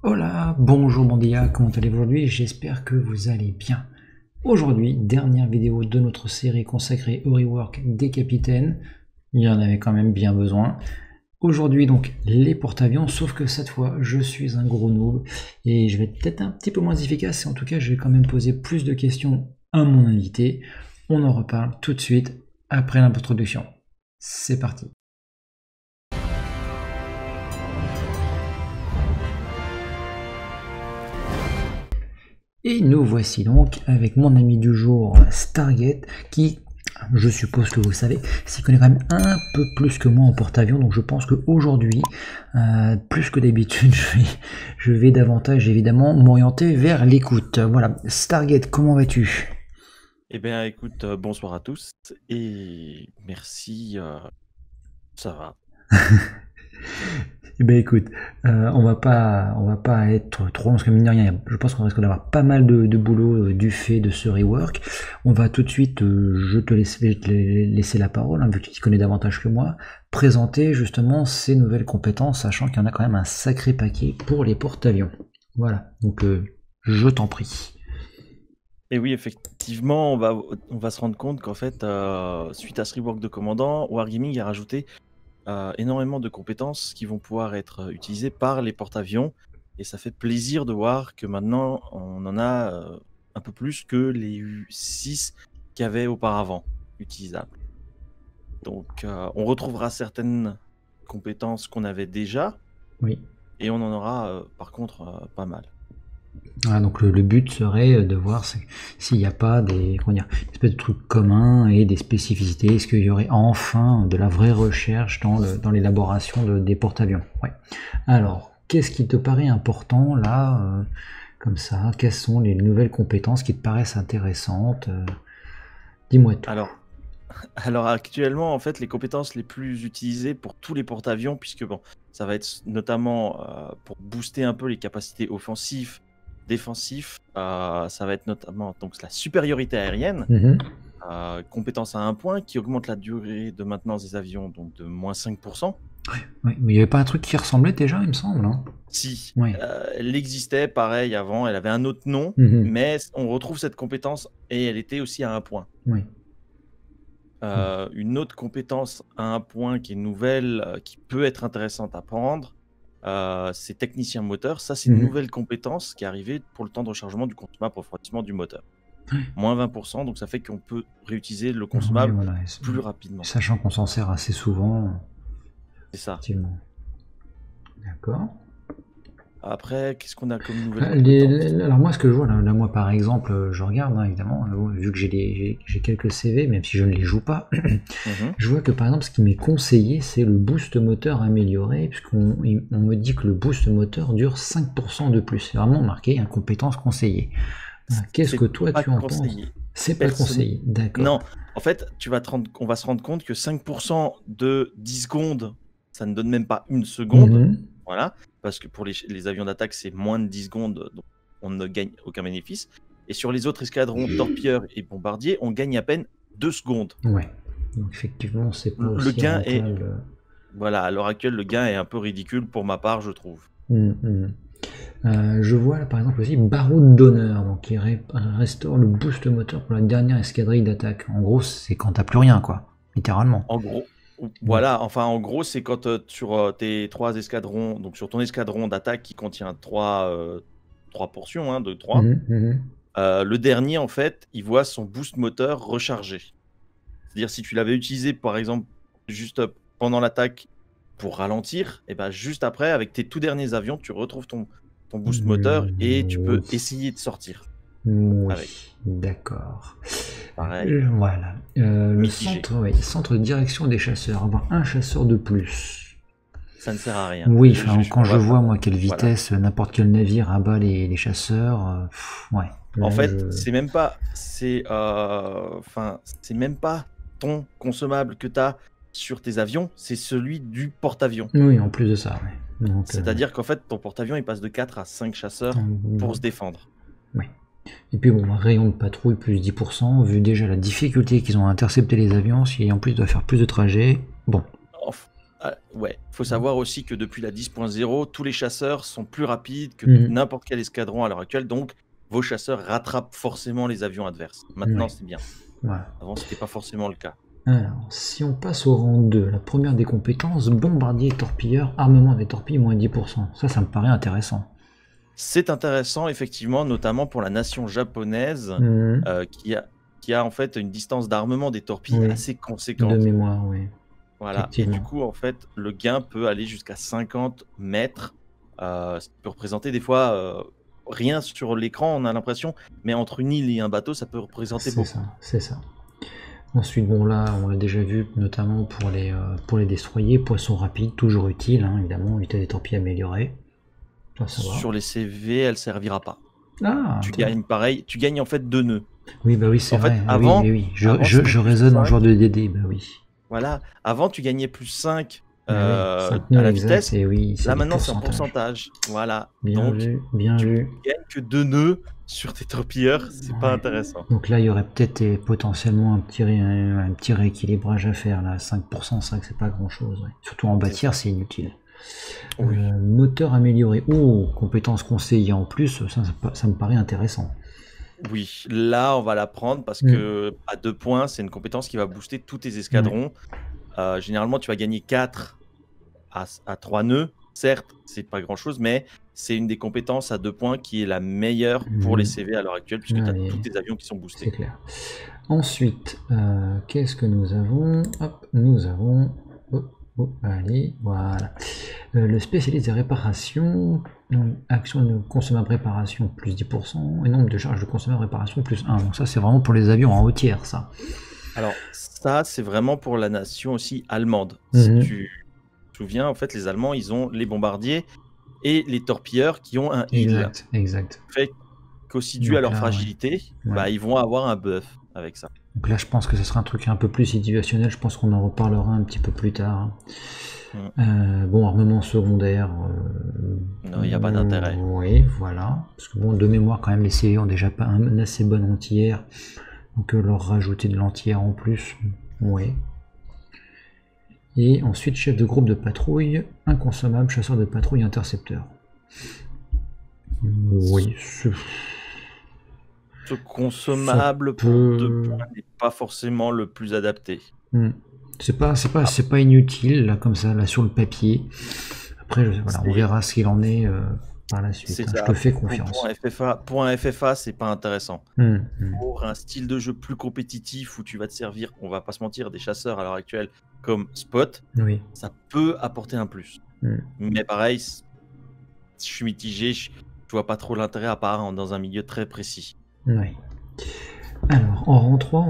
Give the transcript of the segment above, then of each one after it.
Hola, bonjour Bandia, comment allez-vous aujourd'hui? J'espère que vous allez bien. Aujourd'hui, dernière vidéo de notre série consacrée au rework des capitaines. Il y en avait quand même bien besoin. Aujourd'hui donc les porte-avions, sauf que cette fois je suis un gros noob et je vais être peut-être un petit peu moins efficace et en tout cas je vais quand même poser plus de questions à mon invité. On en reparle tout de suite après l'introduction. C'est parti. Et nous voici donc avec mon ami du jour Stargate qui, je suppose que vous le savez, s'y connaît quand même un peu plus que moi en porte-avions. Donc je pense qu'aujourd'hui, plus que d'habitude, je vais davantage évidemment m'orienter vers l'écoute. Voilà, Stargate, comment vas-tu? Eh bien, écoute, bonsoir à tous et merci, ça va. Eh ben écoute, on va pas être trop long parce que mine de rien, je pense qu'on risque d'avoir pas mal de boulot du fait de ce rework. On va tout de suite, je vais te laisser la parole, hein, vu que tu t'y connais davantage que moi, présenter justement ces nouvelles compétences, sachant qu'il y en a quand même un sacré paquet pour les porte-avions. Voilà, donc je t'en prie. Et oui, effectivement, on va se rendre compte qu'en fait, suite à ce rework de commandant, Wargaming a rajouté énormément de compétences qui vont pouvoir être utilisées par les porte-avions. Et ça fait plaisir de voir que maintenant, on en a un peu plus que les 6 qu'il y avait auparavant utilisables. Donc, on retrouvera certaines compétences qu'on avait déjà, Oui. et on en aura par contre pas mal. Ah, donc le but serait de voir s'il n'y a pas des, comment dire, une espèce de trucs communs et des spécificités. Est-ce qu'il y aurait enfin de la vraie recherche dans l'élaboration des porte-avions? Ouais. Alors, qu'est-ce qui te paraît important là, comme ça? Quelles sont les nouvelles compétences qui te paraissent intéressantes? Dis-moi tout. Alors actuellement, en fait, les compétences les plus utilisées pour tous les porte-avions, puisque bon, ça va être notamment pour booster un peu les capacités offensives, défensives, ça va être notamment donc la supériorité aérienne, compétence à 1 point qui augmente la durée de maintenance des avions donc de moins 5%. Ouais, mais il n'y avait pas un truc qui ressemblait déjà, il me semble, hein? Si, Ouais. elle existait pareil avant, elle avait un autre nom, mais on retrouve cette compétence et elle était aussi à 1 point. Oui. Une autre compétence à 1 point qui est nouvelle, qui peut être intéressante à prendre, c'est technicien moteur. Ça, c'est une nouvelle compétence qui est arrivée pour le temps de rechargement du consommable refroidissement du moteur. Moins 20%, donc ça fait qu'on peut réutiliser le consommable Oui, voilà. plus rapidement. Sachant qu'on s'en sert assez souvent. C'est ça. Effectivement. D'accord. Après, qu'est-ce qu'on a comme nouvelle compétence? Alors moi, ce que je vois, là, moi par exemple, je regarde, hein, évidemment, vu que j'ai quelques CV, même si je ne les joue pas, je vois que par exemple, ce qui m'est conseillé, c'est le boost moteur amélioré, puisqu'on me dit que le boost moteur dure 5% de plus. C'est vraiment marqué, hein, compétence conseillée. Qu'est-ce que toi, tu en penses? C'est pas conseillé, d'accord. Non, en fait, on va se rendre compte que 5% de 10 secondes, ça ne donne même pas 1 seconde. Voilà, parce que pour les avions d'attaque, c'est moins de 10 secondes, donc on ne gagne aucun bénéfice. Et sur les autres escadrons, torpilleurs et bombardiers, on gagne à peine 2 secondes. Ouais, donc effectivement, c'est pas aussi le gain rentable. Voilà, à l'heure actuelle, le gain est un peu ridicule pour ma part, je trouve. Je vois là, par exemple aussi Baroud d'honneur, donc qui restaure le boost moteur pour la dernière escadrille d'attaque. En gros, c'est quand t'as plus rien, quoi, littéralement. En gros, voilà, enfin en gros, c'est quand sur tes 3 escadrons, donc sur ton escadron d'attaque qui contient 3 portions, hein, de 3, le dernier, en fait, il voit son boost moteur rechargé. C'est-à-dire, si tu l'avais utilisé, par exemple, juste pendant l'attaque pour ralentir, et ben juste après, avec tes tout derniers avions, tu retrouves ton boost moteur et tu peux essayer de sortir. Oui, d'accord. Pareil. Voilà. Le centre de direction des chasseurs, avoir un chasseur de plus. Ça ne sert à rien. Oui, quand je vois, moi, quelle vitesse n'importe quel navire abat les chasseurs, ouais. En fait, c'est même pas, c'est même pas ton consommable que tu as sur tes avions, c'est celui du porte-avions. Oui, en plus de ça. Ouais. C'est-à-dire qu'en fait, ton porte-avions, il passe de 4 à 5 chasseurs pour se défendre. Oui. Et puis bon, rayon de patrouille plus 10%, vu déjà la difficulté qu'ils ont à intercepter les avions, si en plus ils doivent faire plus de trajets, bon. Ouais, faut savoir aussi que depuis la 10.0, tous les chasseurs sont plus rapides que Mhm. n'importe quel escadron à l'heure actuelle, donc vos chasseurs rattrapent forcément les avions adverses. Maintenant, Ouais. c'est bien. Voilà. Avant, c'était pas forcément le cas. Alors, si on passe au rang 2, la première des compétences, bombardier et torpilleur, armement des torpilles, moins 10%. Ça me paraît intéressant. C'est intéressant, effectivement, notamment pour la nation japonaise, Mhm. qui a en fait une distance d'armement des torpilles Oui, assez de conséquente. mémoire, oui. Voilà, et du Effectivement. coup, en fait, le gain peut aller jusqu'à 50 mètres, ce qui peut représenter des fois rien sur l'écran, on a l'impression, mais entre une île et un bateau, ça peut représenter C'est beaucoup. ça, c'est ça. Ensuite, bon là, on l'a déjà vu, notamment pour les destroyers, poissons rapides, toujours utile, hein, évidemment, unité des torpilles améliorée. Ça va. Sur les CV, elle servira pas. Ah, Tu gagnes pareil, tu gagnes en fait 2 nœuds. oui, bah oui, c'est En fait, vrai. avant, Oui. avant c'était Je plus raisonne en 5. joueur de DD, bah oui. Voilà, avant tu gagnais plus 5 Ah oui, 5 à nœuds la exact, vitesse. et oui, c'est Là du maintenant c'est en pourcentage. pourcentage. Voilà. Bien Donc vu, bien tu vu. gagnes que 2 nœuds sur tes torpilleurs, c'est pas Ouais. intéressant. Donc là, il y aurait peut-être potentiellement un petit rééquilibrage à faire. Là, 5%, c'est vrai que c'est pas grand-chose. Ouais. Surtout en bâtir, c'est inutile. Oui. Moteur amélioré. Oh, compétence conseillée en plus, ça me paraît intéressant. Oui, là on va la prendre parce Mm. que à 2 points, c'est une compétence qui va booster tous tes escadrons. Généralement, tu vas gagner 4 à 3 nœuds. Certes, c'est pas grand-chose, mais c'est une des compétences à 2 points qui est la meilleure pour les CV à l'heure actuelle, puisque tu as tous Allez, tes avions qui sont c'est boostés. clair. Ensuite, qu'est-ce que nous avons? Hop, nous avons... allez, voilà. Le spécialiste des réparations, donc, action de consommable réparation plus 10%, et nombre de charges de consommable réparation plus 1. Donc ça, c'est vraiment pour les avions en haut tiers, ça. Alors ça, c'est vraiment pour la nation aussi allemande. Si tu te souviens, en fait, les Allemands, ils ont les bombardiers et les torpilleurs qui ont un heal. Exact. Fait qu'aussi dû à Donc leur là, ouais. fragilité, Ouais. bah, ils vont avoir un buff avec ça. Donc là, je pense que ce sera un truc un peu plus situationnel. Je pense qu'on en reparlera un petit peu plus tard. Bon, armement secondaire. Non, il n'y a pas d'intérêt. Oui, voilà. Parce que bon, de mémoire, quand même, les CV ont déjà pas une assez bonne entière. Donc leur rajouter de l'entière en plus, oui. Et ensuite, chef de groupe de patrouille, inconsommable, chasseur de patrouille, intercepteur. Oui, Ce consommable pour 2 points n'est pas forcément le plus adapté. C'est pas inutile là comme ça là sur le papier. Après, voilà, on verra ce qu'il en est par la suite. Hein. Je te fais confiance. Pour un FFA, c'est pas intéressant. Pour un style de jeu plus compétitif où tu vas te servir, on va pas se mentir, des chasseurs à l'heure actuelle comme Spot, oui. Ça peut apporter un plus. Mais pareil, je suis mitigé, je vois pas trop l'intérêt à part dans un milieu très précis. Oui. Alors, en rang 3,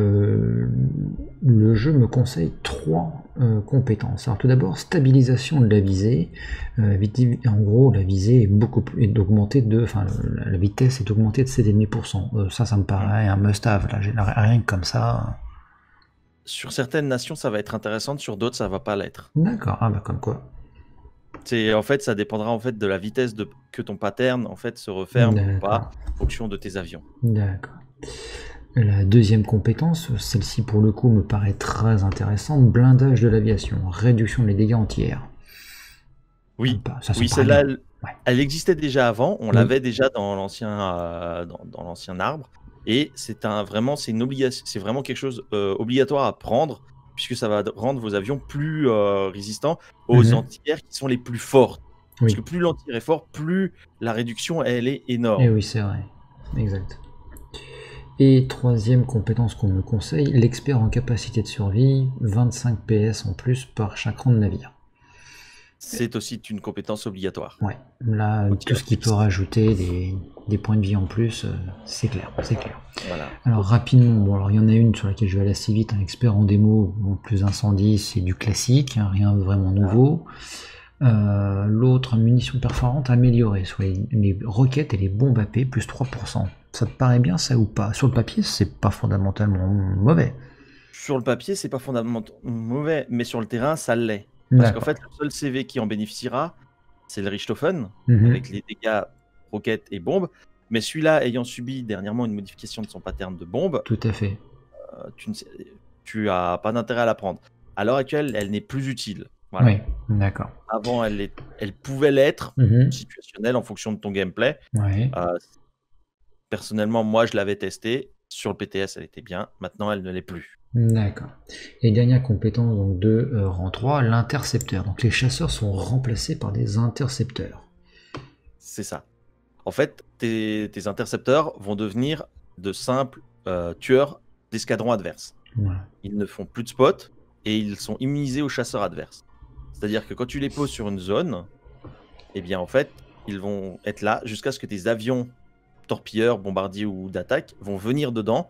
le jeu me conseille 3 compétences. Alors tout d'abord, stabilisation de la visée. En gros, la visée est augmentée la vitesse est augmentée de 7,5%. Ça me paraît un must-have. Rien que comme ça. Sur certaines nations, ça va être intéressant, sur d'autres, ça va pas l'être. D'accord, ah bah comme quoi. En fait, ça dépendra en fait de la vitesse que ton pattern en fait se referme ou pas en fonction de tes avions. D'accord. La deuxième compétence, celle-ci pour le coup me paraît très intéressante, blindage de l'aviation, réduction des dégâts anti-air. Oui, celle-là, elle existait déjà avant, on l'avait déjà dans l'ancien arbre, et c'est vraiment quelque chose obligatoire à prendre, puisque ça va rendre vos avions plus résistants aux anti-air qui sont les plus fortes. Parce que plus l'anti-air est fort, plus la réduction elle est énorme. Et oui, c'est vrai, exact. Et troisième compétence qu'on me conseille, l'expert en capacité de survie, 25 PS en plus par chaque rang de navire. C'est aussi une compétence obligatoire. Ouais, là, tout ce qui peut rajouter des points de vie en plus, c'est clair. Voilà. Alors rapidement, alors il y en a une sur laquelle je vais aller assez vite, un expert en démo, plus incendie, c'est du classique, hein, rien de vraiment nouveau. L'autre, munitions perforantes améliorées sur les roquettes et les bombes AP, plus 3%. Ça te paraît bien ça ou pas? Sur le papier, c'est pas fondamentalement mauvais. Sur le papier, c'est pas fondamentalement mauvais, mais sur le terrain, ça l'est. Parce qu'en fait, le seul CV qui en bénéficiera, c'est le Richthofen, avec les dégâts roquettes et bombes. Mais celui-là, ayant subi dernièrement une modification de son pattern de bombe, tout à fait. Tu as pas d'intérêt à la prendre. À l'heure actuelle, elle n'est plus utile. Voilà. Oui, d'accord. Avant, elle pouvait l'être, Mhm. situationnelle en fonction de ton gameplay. Ouais. Personnellement, moi, je l'avais testé. Sur le PTS, elle était bien. Maintenant, elle ne l'est plus. D'accord. Et dernière compétence donc, de rang 3, l'intercepteur. Donc les chasseurs sont remplacés par des intercepteurs. C'est ça. En fait, tes intercepteurs vont devenir de simples tueurs d'escadrons adverses. Voilà. Ils ne font plus de spot et ils sont immunisés aux chasseurs adverses. C'est-à-dire que quand tu les poses sur une zone, eh bien, en fait, ils vont être là jusqu'à ce que tes avions torpilleurs, bombardiers ou d'attaque vont venir dedans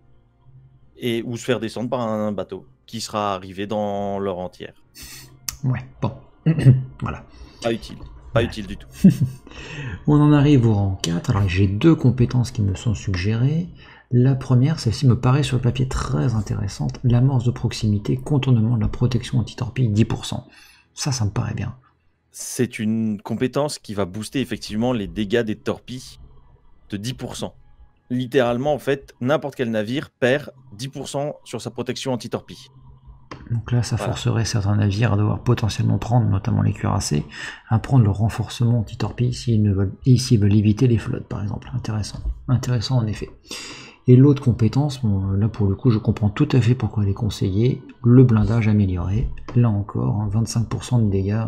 ou se faire descendre par un bateau qui sera arrivé dans leur entière. Ouais, bon. Voilà. Pas utile. Pas utile du tout. On en arrive au rang 4. Alors j'ai deux compétences qui me sont suggérées. La première, celle-ci me paraît sur le papier très intéressante. L'amorce de proximité, contournement de la protection anti-torpille, 10%. Ça me paraît bien. C'est une compétence qui va booster effectivement les dégâts des torpilles de 10%. Littéralement, en fait, n'importe quel navire perd 10% sur sa protection anti-torpille. Donc là, ça forcerait certains navires à devoir potentiellement prendre, notamment les cuirassés, à prendre le renforcement anti-torpille s'ils veulent éviter les flottes, par exemple. Intéressant. Intéressant en effet. Et l'autre compétence, bon, là pour le coup, je comprends tout à fait pourquoi elle est conseillée. Le blindage amélioré. Là encore, 25% de dégâts.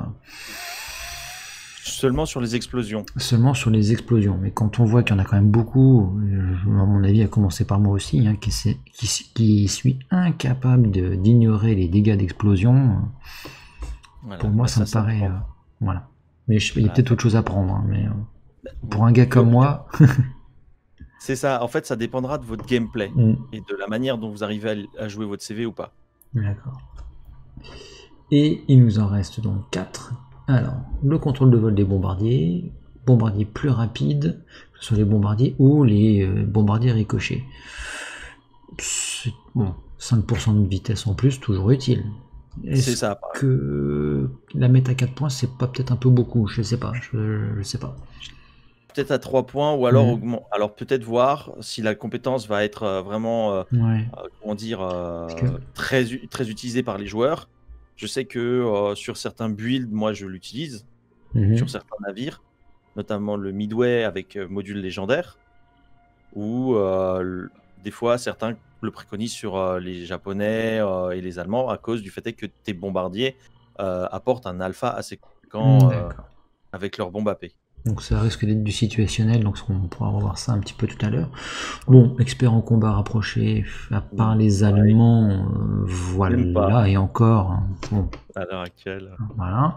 Seulement sur les explosions. Seulement sur les explosions. Mais quand on voit qu'il y en a quand même beaucoup, à mon avis, à commencer par moi aussi, qui suis incapable d'ignorer les dégâts d'explosion, voilà, pour moi, ça me paraît... voilà. Mais il y a peut-être autre chose à prendre. Hein, mais pour un gars comme moi... C'est ça. En fait, ça dépendra de votre gameplay et de la manière dont vous arrivez à jouer votre CV ou pas. D'accord. Et il nous en reste donc 4. Alors, le contrôle de vol des bombardiers plus rapides, que ce soit les bombardiers ou les bombardiers ricochets. Bon, 5% de vitesse en plus, toujours utile. Est-ce ça, que la mettre à 4 points, c'est pas peut-être un peu beaucoup? Je sais pas, je sais pas. Peut-être à 3 points ou alors alors peut-être voir si la compétence va être vraiment comment dire très utilisée par les joueurs. Je sais que sur certains builds, moi je l'utilise sur certains navires, notamment le Midway avec module légendaire, ou des fois certains le préconisent sur les Japonais et les Allemands à cause du fait que tes bombardiers apportent un alpha assez conséquent avec leur bombe AP. Donc ça risque d'être du situationnel, donc on pourra revoir ça un petit peu tout à l'heure. Bon, expert en combat rapproché, à part les Allemands, voilà, et encore. Hein, bon. À l'heure actuelle. Voilà.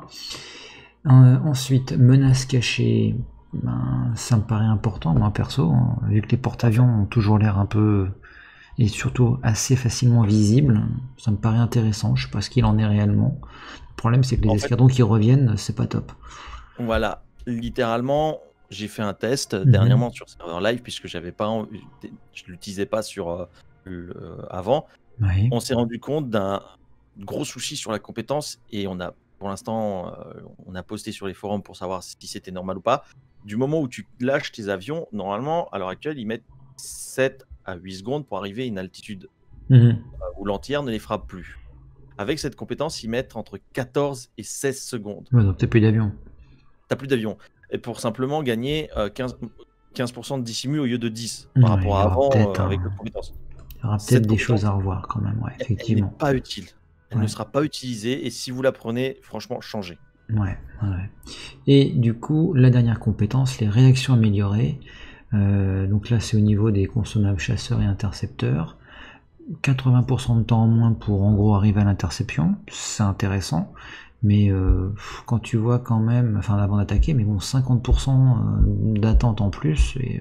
Ensuite, menace cachée, ça me paraît important, moi perso, hein, vu que les porte-avions ont toujours l'air un peu, et surtout assez facilement visibles, ça me paraît intéressant, je sais pas ce qu'il en est réellement. Le problème c'est que les escadrons qui reviennent, c'est pas top. Voilà. Littéralement, j'ai fait un test dernièrement sur serveur live puisque je l'utilisais pas sur avant. Oui. On s'est rendu compte d'un gros souci sur la compétence et pour l'instant, on a posté sur les forums pour savoir si c'était normal ou pas. Du moment où tu lâches tes avions, normalement, à l'heure actuelle, ils mettent 7 à 8 secondes pour arriver à une altitude où l'anti-air ne les frappe plus. Avec cette compétence, ils mettent entre 14 et 16 secondes. Ouais, donc t'as plus d'avion. T'as plus d'avion. Et pour simplement gagner 15% de dissimu au lieu de 10 par rapport à avant avec la compétence. Il y aura peut-être des choses à revoir quand même, effectivement. Elle n'est pas utile. Elle ne sera pas utilisée et si vous la prenez, franchement, changez. Ouais. Et du coup, la dernière compétence, les réactions améliorées. Donc là, c'est au niveau des consommables chasseurs et intercepteurs. 80% de temps en moins pour en gros arriver à l'interception, c'est intéressant. Mais quand tu vois quand même, enfin avant d'attaquer, mais bon, 50% d'attente en plus, et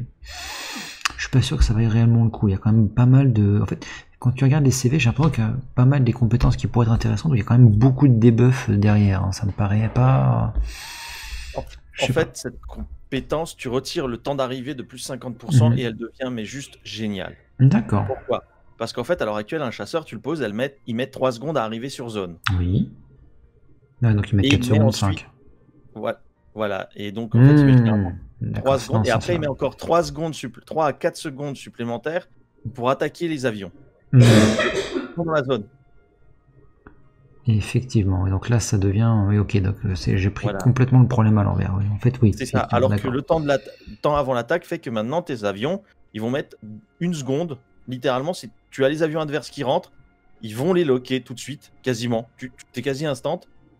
je suis pas sûr que ça vaille réellement le coup. Il y a quand même pas mal de... En fait, quand tu regardes les CV, j'ai l'impression qu'il y a pas mal des compétences qui pourraient être intéressantes, il y a quand même beaucoup de debuffs derrière, hein. Ça me paraît pas... En fait, cette compétence, tu retires le temps d'arrivée de plus 50% et elle devient mais juste géniale. D'accord. Pourquoi? Parce qu'en fait, à l'heure actuelle, un chasseur, tu le poses, il met 3 secondes à arriver sur zone. Oui. Ah, donc il met 4 secondes, 5. Voilà. Et donc, en fait, il met généralement 3 secondes. Et après, il met encore 3 à 4 secondes supplémentaires pour attaquer les avions. Dans la zone. Effectivement. Et donc là, ça devient. Oui, ok. Donc j'ai pris Voilà. complètement le problème à l'envers. Oui. En fait, oui. C'est ça. Effectivement, Alors que d'accord. le temps avant l'attaque fait que maintenant, tes avions, ils vont mettre 1 seconde. Littéralement, si tu as les avions adverses qui rentrent, ils vont les loquer tout de suite, quasiment. Tu es quasi instant.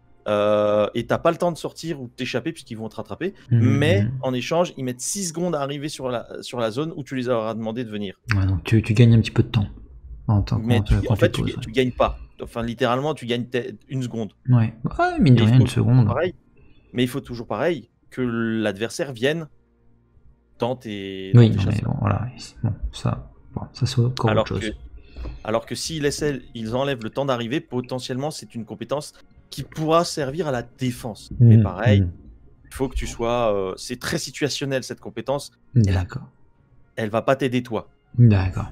Et t'as pas le temps de sortir ou de t'échapper puisqu'ils vont te rattraper. Mais en échange, ils mettent 6 secondes à arriver sur la zone où tu les auras demandé de venir. Ouais, donc tu gagnes un petit peu de temps. Mais Quand en fait, tu poses. tu gagnes pas. Enfin, littéralement, tu gagnes 1 seconde. Ouais. Mine de Et il rien, faut une seconde. pareil. Mais il faut toujours pareil que l'adversaire vienne dans tes Oui, non, mais chasseurs. bon, voilà. Bon, ça c'est encore autre chose. Alors que s'ils ils enlèvent le temps d'arriver, potentiellement, c'est une compétence qui pourra servir à la défense. Mais pareil, il faut que tu sois... c'est très situationnel, cette compétence. D'accord. Elle va pas t'aider, toi. D'accord.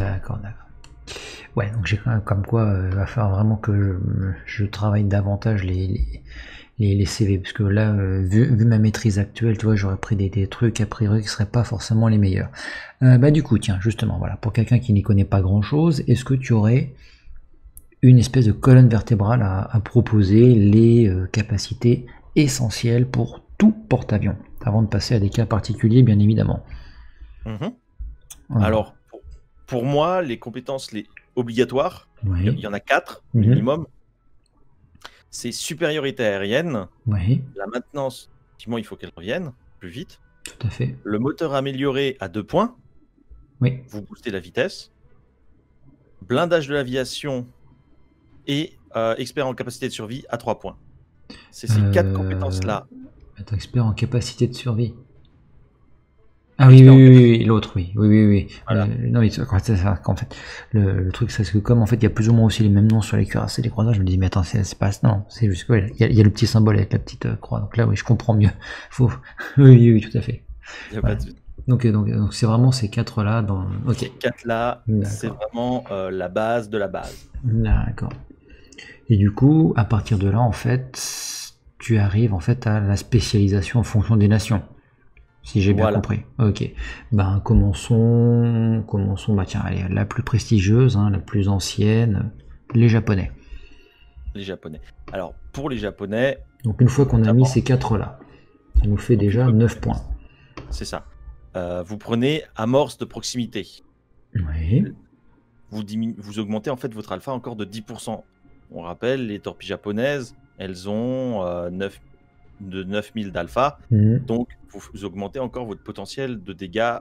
Ouais, donc j'ai quand même comme quoi il va falloir vraiment que je travaille davantage les CV, parce que là, vu ma maîtrise actuelle, tu vois, j'aurais pris des trucs a priori qui seraient pas forcément les meilleurs. Du coup, tiens, justement, voilà, pour quelqu'un qui n'y connaît pas grand chose, est-ce que tu aurais une espèce de colonne vertébrale à proposer les capacités essentielles pour tout porte-avions, avant de passer à des cas particuliers, bien évidemment. Voilà. Alors, pour moi, les compétences obligatoires, oui. Il y en a 4 minimum. C'est supériorité aérienne. Oui. La maintenance, effectivement, il faut qu'elle revienne plus vite. Tout à fait. Le moteur amélioré à 2 points. Oui. Vous boostez la vitesse. Blindage de l'aviation et expert en capacité de survie à 3 points. C'est ces 4 compétences-là. Attends, expert en capacité de survie. Ah oui, l'autre, oui. Voilà. Non, mais c'est ça, en fait, le truc, c'est que comme en fait, il y a plus ou moins aussi les mêmes noms sur les cuirassés, les croiseurs, je me dis, mais attends, c'est pas, non, c'est juste que, il y a le petit symbole avec la petite croix, donc là, oui, je comprends mieux. Oui, tout à fait. Il n'y a pas de... Donc c'est vraiment ces 4-là dans... Ok. Ces 4-là, c'est vraiment la base de la base. D'accord. Et du coup, à partir de là, en fait, tu arrives en fait à la spécialisation en fonction des nations. Si j'ai bien compris. Ok. Commençons. Tiens, allez, la plus prestigieuse, hein, la plus ancienne, les Japonais. Les Japonais. Alors, pour les Japonais... Donc une fois qu'on a mis ces 4-là, ça nous fait déjà 9 points. C'est ça. Vous prenez amorce de proximité. Oui. Vous augmentez en fait votre alpha encore de 10%. On rappelle, les torpilles japonaises, elles ont 9000 d'alpha. Donc, vous augmentez encore votre potentiel de dégâts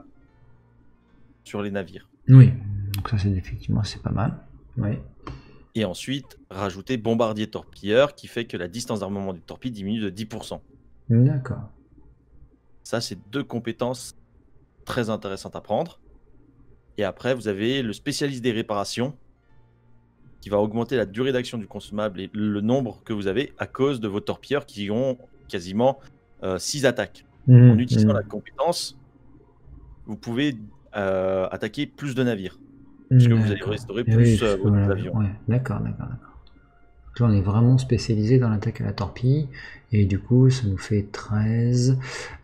sur les navires. Oui, donc ça, c'est effectivement, c'est pas mal. Oui. Et ensuite, rajoutez bombardier torpilleur qui fait que la distance d'armement du torpille diminue de 10%. D'accord. Ça, c'est 2 compétences très intéressantes à prendre. Et après, vous avez le spécialiste des réparations qui va augmenter la durée d'action du consomable et le nombre que vous avez à cause de vos torpilleurs qui ont quasiment 6 attaques. En utilisant la compétence, vous pouvez attaquer plus de navires. Puisque vous allez restaurer plus vos avions. Ouais, d'accord. Là, on est vraiment spécialisé dans l'attaque à la torpille. Et du coup, ça nous fait 13,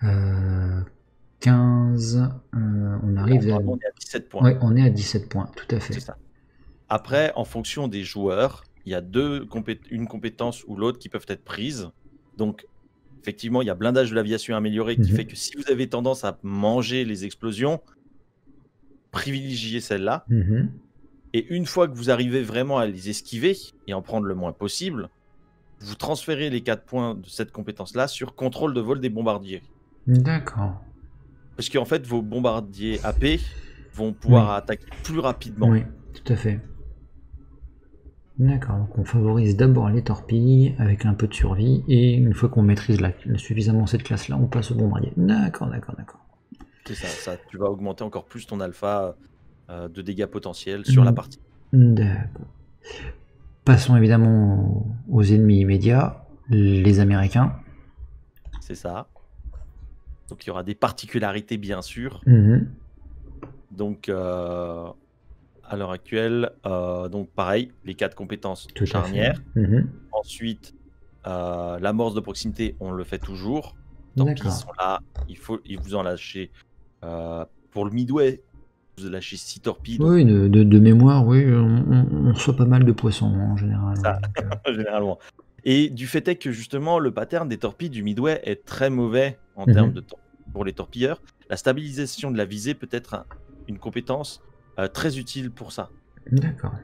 15. On arrive à... On est à 17 points. Oui, on est à 17 points, tout à fait. C'est ça. Après, en fonction des joueurs, il y a une compétence ou l'autre qui peuvent être prises. Donc, effectivement, il y a blindage de l'aviation amélioré qui fait que si vous avez tendance à manger les explosions, privilégiez celle-là. Et une fois que vous arrivez vraiment à les esquiver et en prendre le moins possible, vous transférez les 4 points de cette compétence-là sur contrôle de vol des bombardiers. D'accord. Parce qu'en fait, vos bombardiers AP vont pouvoir attaquer plus rapidement. Oui, tout à fait. D'accord, donc on favorise d'abord les torpilles avec un peu de survie, et une fois qu'on maîtrise suffisamment cette classe-là, on passe au bombardier. D'accord. C'est ça, tu vas augmenter encore plus ton alpha de dégâts potentiels sur la partie. D'accord. Passons évidemment aux ennemis immédiats, les Américains. C'est ça. Donc il y aura des particularités bien sûr. Donc à l'heure actuelle, donc pareil, les 4 compétences charnières. Ensuite, l'amorce de proximité, on le fait toujours. Torpilles sont là, il vous en lâchez. Pour le midway, vous lâchez 6 torpilles. Oui, de mémoire, oui, on reçoit pas mal de poissons en général. Ça, Ouais, donc, généralement. Et du fait est que justement, le pattern des torpilles du Midway est très mauvais en termes mhm. de temps pour les torpilleurs. La stabilisation de la visée peut être une compétence très utile pour ça. D'accord.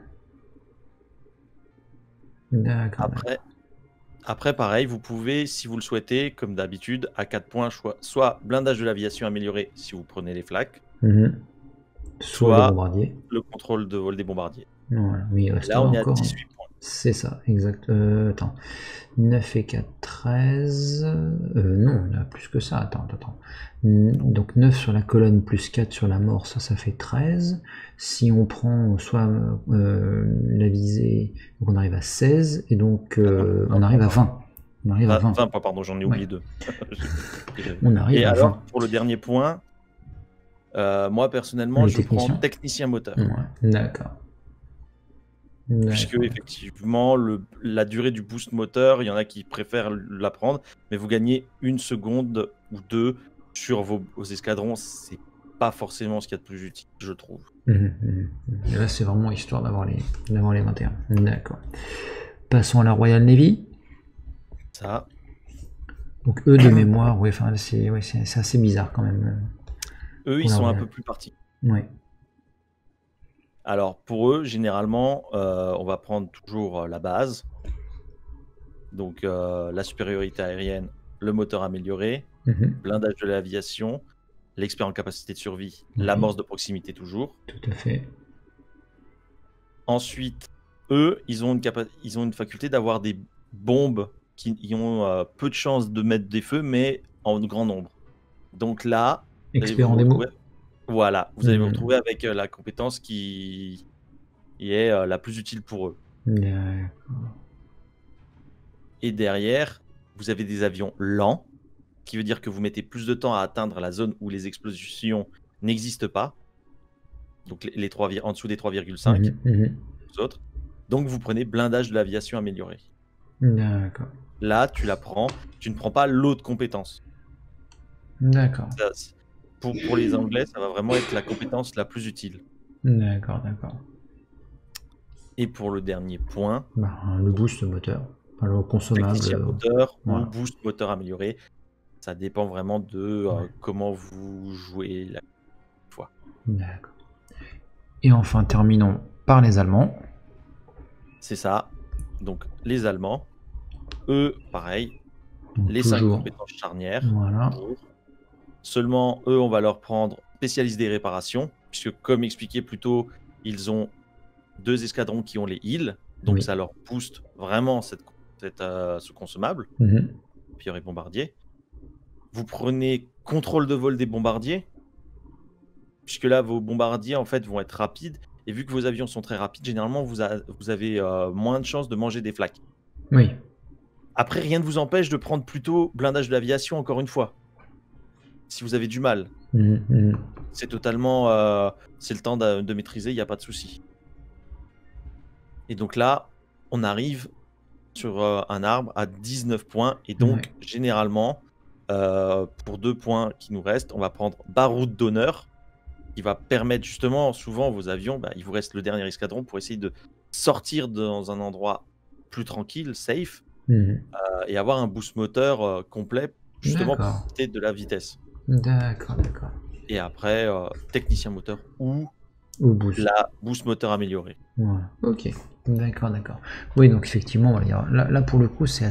D'accord. Après, pareil, vous pouvez, si vous le souhaitez, comme d'habitude, à 4 points, soit blindage de l'aviation amélioré si vous prenez les flaks, Mhm. Soit les soit bombardiers. le contrôle de vol des bombardiers. Voilà. Mais il Et reste là, on est à encore. 18 points. C'est ça, exact. Attends. 9 et 4, 13. Non, on a plus que ça. Attends. Donc 9 sur la colonne plus 4 sur la mort, ça fait 13. Si on prend soit la visée, donc on arrive à 16, et donc on arrive à 20. On arrive à 20. 20 points, pardon, j'en ai oublié 2. On arrive Et à alors, 20. pour le dernier point, moi personnellement, je prends technicien moteur. Ouais, d'accord. Puisque effectivement, la durée du boost moteur, il y en a qui préfèrent la prendre, mais vous gagnez 1 seconde ou 2 sur vos escadrons. C'est pas forcément ce qu'il y a de plus utile, je trouve. Et là, c'est vraiment histoire d'avoir les 21. D'accord. Passons à la Royal Navy. Ça. Donc eux de mémoire, ouais, c'est assez bizarre quand même. Eux, ils sont un peu plus partis. Ouais. Alors pour eux, généralement, on va prendre toujours la base. Donc la supériorité aérienne, le moteur amélioré, blindage de l'aviation, l'expert en capacité de survie, l'amorce de proximité toujours. Tout à fait. Ensuite, eux, ils ont une faculté d'avoir des bombes qui ont peu de chances de mettre des feux, mais en grand nombre. Donc là, expert en démo. Voilà, vous allez vous retrouver avec la compétence qui est la plus utile pour eux. Et derrière, vous avez des avions lents, qui veut dire que vous mettez plus de temps à atteindre la zone où les explosions n'existent pas. Donc les 3, en dessous des 3,5 aux autres. Donc vous prenez blindage de l'aviation amélioré. D'accord. Là, tu la prends, tu ne prends pas l'autre compétence. D'accord. Pour les Anglais, ça va vraiment être la compétence la plus utile. D'accord. Et pour le dernier point, le boost moteur. Le consommable. Technicien moteur ou boost moteur amélioré. Ça dépend vraiment de comment vous jouez la fois. D'accord. Et enfin, terminons par les Allemands. C'est ça. Donc, les Allemands, eux, pareil, donc, les 5 compétences charnières. Voilà. Seulement, eux, on va leur prendre spécialiste des réparations, puisque comme expliqué plus tôt, ils ont 2 escadrons qui ont les heals, donc ça leur booste vraiment ce consommable. Puis et bombardier. Vous prenez contrôle de vol des bombardiers, puisque là, vos bombardiers, en fait, vont être rapides. Et vu que vos avions sont très rapides, généralement, vous avez moins de chances de manger des flaks. Oui. Après, rien ne vous empêche de prendre plutôt blindage de l'aviation, encore une fois. Si vous avez du mal. C'est totalement... c'est le temps de maîtriser, il n'y a pas de souci. Et donc là, on arrive sur un arbre à 19 points. Et donc, généralement, pour 2 points qui nous restent, on va prendre baroud d'honneur, qui va permettre justement, souvent vos avions, il vous reste le dernier escadron pour essayer de sortir dans un endroit plus tranquille, safe, et avoir un boost moteur complet, justement pour profiter de la vitesse. D'accord. Et après, technicien moteur ou la boost moteur améliorée. Voilà. Ok, d'accord. Oui, donc effectivement, là pour le coup, c'est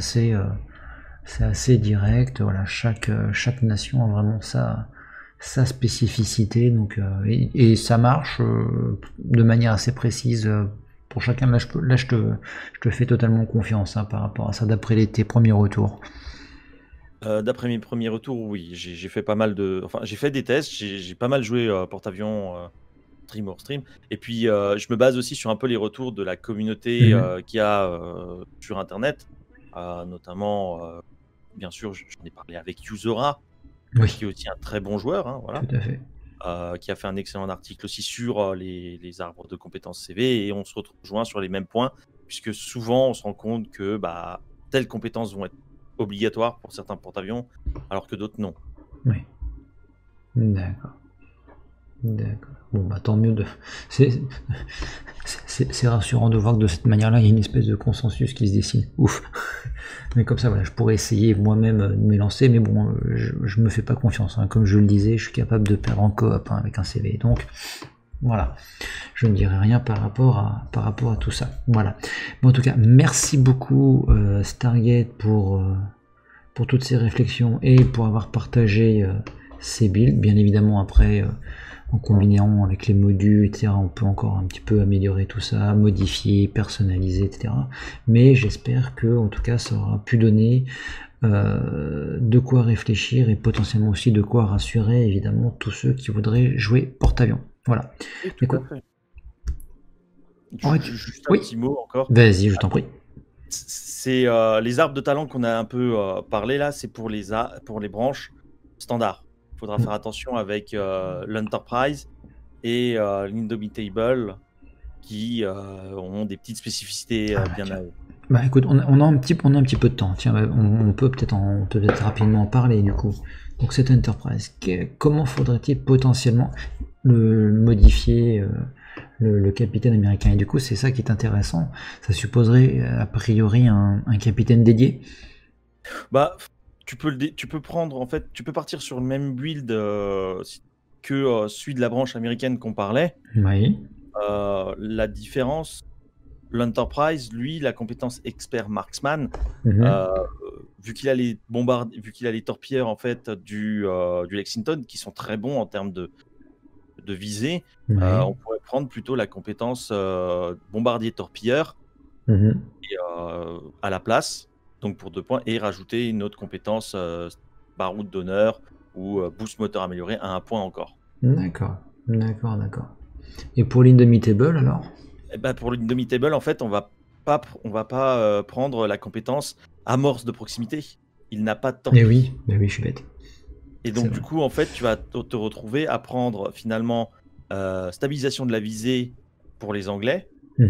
assez direct. Voilà, chaque nation a vraiment sa spécificité, donc et ça marche de manière assez précise pour chacun. Là, je te fais totalement confiance par rapport à ça, d'après tes premiers retours. D'après mes premiers retours, oui, j'ai fait pas mal j'ai fait des tests, j'ai pas mal joué porte-avions stream hors stream, et puis je me base aussi sur un peu les retours de la communauté qu'il y a sur internet, notamment bien sûr j'en ai parlé avec Usora, qui est aussi un très bon joueur, voilà. Tout à fait. Qui a fait un excellent article aussi sur les arbres de compétences CV, et on se rejoint sur les mêmes points, puisque souvent on se rend compte que telles compétences vont être obligatoires pour certains porte-avions, alors que d'autres non. Oui. D'accord. D'accord. Bon, bah tant mieux. C'est rassurant de voir que de cette manière-là, il y a une espèce de consensus qui se dessine. Ouf. Mais comme ça, voilà, je pourrais essayer moi-même de me lancer, mais bon, je me fais pas confiance. Hein. Comme je le disais, je suis capable de perdre en coop hein, avec un CV. Donc, voilà. Je ne dirai rien par rapport à tout ça. Voilà. Bon, en tout cas, merci beaucoup Stargate pour toutes ces réflexions et pour avoir partagé ces builds. Bien évidemment, après, en combinant avec les modules, etc., on peut encore un petit peu améliorer tout ça, modifier, personnaliser, etc. Mais j'espère que, en tout cas, ça aura pu donner de quoi réfléchir et potentiellement aussi de quoi rassurer, évidemment, tous ceux qui voudraient jouer porte-avions. Voilà. Et tout à fait. Juste un petit mot encore. Vas-y, je t'en prie. C'est les arbres de talent qu'on a un peu parlé là, c'est pour les branches standards. Il faudra faire attention avec l'Enterprise et l'Indomitable qui ont des petites spécificités bien à eux. Bah écoute, on a un petit peu de temps. Tiens, on peut peut-être rapidement en parler du coup. Donc cette Enterprise, comment faudrait-il potentiellement le modifier le capitaine américain? Et du coup, c'est ça qui est intéressant. Ça supposerait a priori un capitaine dédié. Bah, tu peux prendre en fait, tu peux partir sur le même build que celui de la branche américaine qu'on parlait. Oui. La différence, l'Enterprise, lui, la compétence expert marksman, vu qu'il a les torpilleurs en fait du Lexington qui sont très bons en termes de visée, on pourrait prendre plutôt la compétence bombardier torpilleur à la place, donc pour 2 points, et rajouter une autre compétence baroud d'honneur ou boost moteur amélioré à 1 point encore. D'accord. Et pour l'Indomitable alors? Pour l'Indomitable, en fait, on va pas prendre la compétence amorce de proximité. Il n'a pas de torpille. Mais oui, je suis bête. Et donc, du coup, en fait, tu vas te retrouver à prendre finalement stabilisation de la visée pour les Anglais.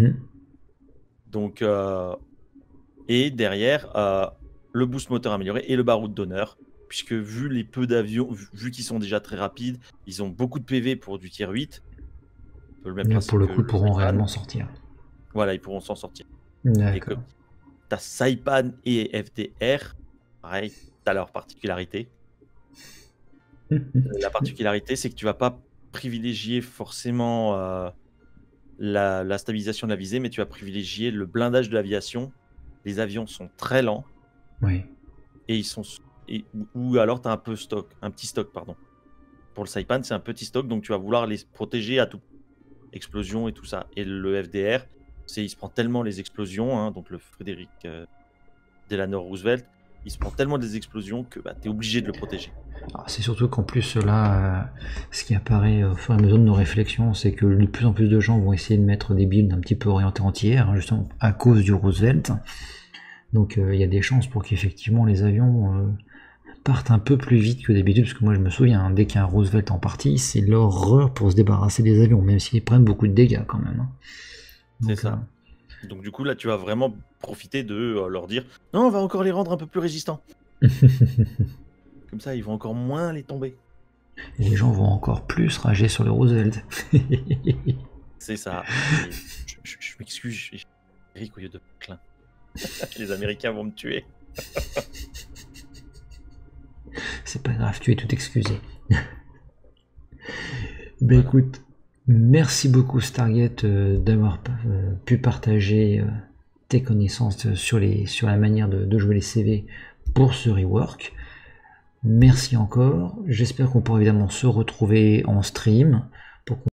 Donc, et derrière, le boost moteur amélioré et le baroud d'honneur. Puisque vu les peu d'avions, vu qu'ils sont déjà très rapides, ils ont beaucoup de PV pour du tier 8. Pour le coup, ils pourront réellement sortir. Voilà, ils pourront s'en sortir. D'accord. T'as Saipan et FDR, pareil, t'as leur particularité. La particularité, c'est que tu vas pas privilégier forcément la stabilisation de la visée, mais tu vas privilégier le blindage de l'aviation. Les avions sont très lents. Oui. Et ou alors tu as un petit stock, pardon. Pour le Saipan, c'est un petit stock, donc tu vas vouloir les protéger à tout. Explosion et tout ça. Et le FDR, il se prend tellement les explosions, hein, donc le Frédéric Delano Roosevelt, il se prend tellement des explosions que tu es obligé de le protéger. C'est surtout qu'en plus là, ce qui apparaît au fur et à mesure de nos réflexions, c'est que de plus en plus de gens vont essayer de mettre des builds un petit peu orientés anti-air, hein, justement à cause du Roosevelt. Donc il y a des chances pour qu'effectivement les avions partent un peu plus vite que d'habitude, parce que moi je me souviens, hein, dès qu'il y a un Roosevelt en partie, c'est l'horreur pour se débarrasser des avions, même s'ils prennent beaucoup de dégâts quand même. Hein. C'est ça. Donc du coup là tu vas vraiment profiter de leur dire non, on va encore les rendre un peu plus résistants. Comme ça ils vont encore moins les tomber. Et les gens vont encore plus rager sur le Roosevelt. C'est ça. Je m'excuse, Eric au lieu de Klein. Les Américains vont me tuer. C'est pas grave, tu es tout excusé. Écoute, merci beaucoup Stargate d'avoir pu partager tes connaissances sur la manière de jouer les CV pour ce rework. Merci encore. J'espère qu'on pourra évidemment se retrouver en stream.